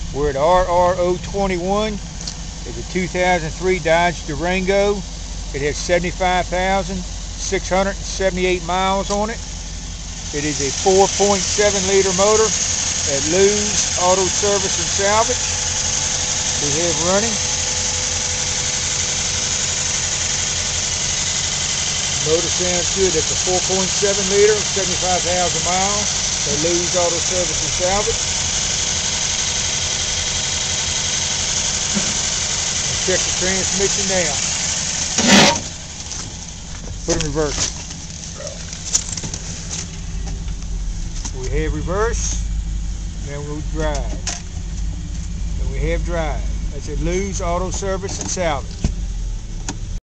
We're at RR021. It's a 2003 Dodge Durango. It has 75,678 miles on it. It is a 4.7 liter motor at Lews Auto Service and Salvage. We have running. Motor sounds good. That's a 4.7 liter, 75,000 miles at Lews Auto Service and Salvage. Check the transmission now. Put it in reverse. We have reverse. Now we'll drive. And we have drive. That's at Lews Auto Service and Salvage.